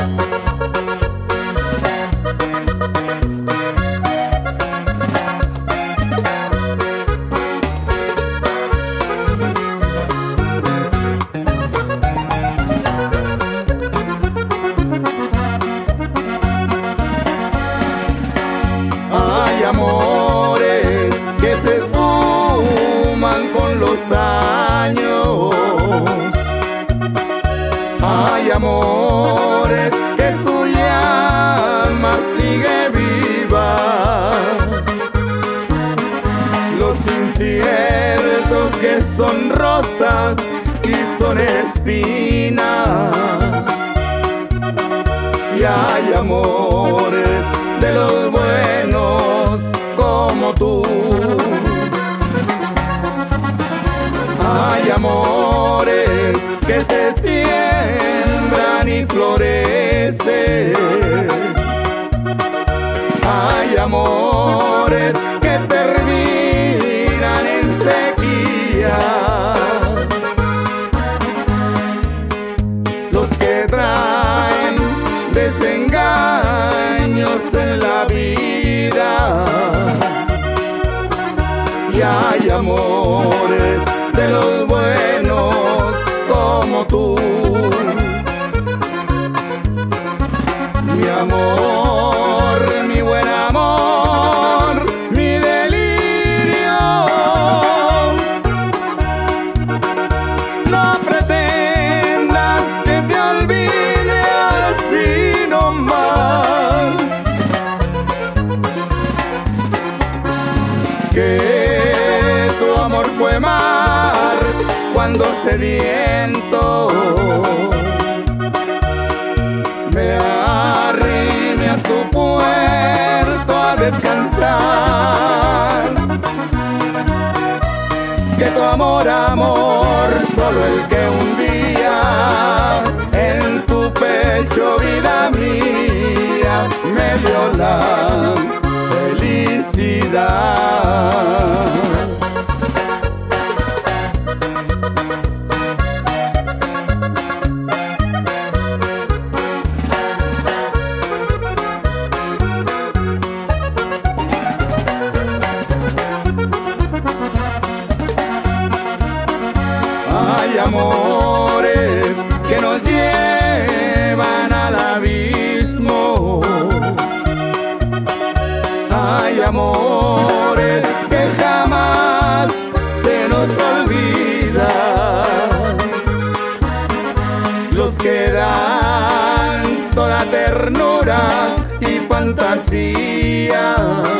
Hay amores que se esfuman con los años. Hay amores que su llama sigue viva. Los inciertos que son rosa y son espina. Y hay amores de los buenos como tú. Hay amores que se siembran y florecen. Hay amores que terminan en sequía. Los que traen desengaños en la vida. Y hay amores de los buenos como tú. Mi amor, mi buen amor, mi delirio. No pretendas que te olvide así nomás. Que tu amor fue mar cuando sediento me arrime a tu puerto a descansar. Que tu amor, amor, solo el que un día en tu pecho, vida mía, me dio la felicidad. Hay amores que nos llevan al abismo. Hay amores que jamás se nos olvidan. Los que dan toda ternura y fantasía.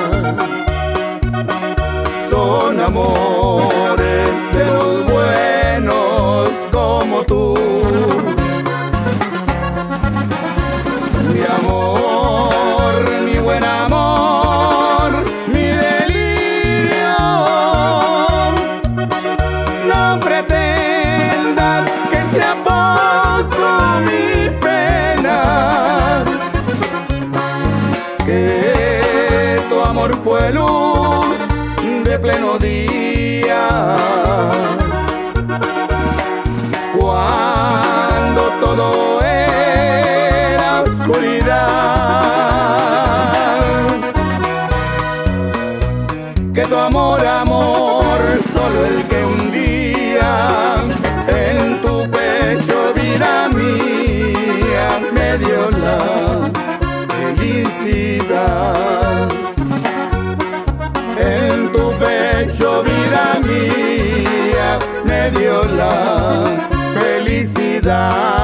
Son amores de los buenos como tú. Mi amor, mi buen amor, mi delirio. No pretendas que sea poco mi pena. Que tu amor fue luz de pleno día. Cuando todo era oscuridad. Que tu amor, amor, solo el que un día en tu pecho, vida mía, me dio la felicidad. En tu pecho, vida mía, me dio la felicidad.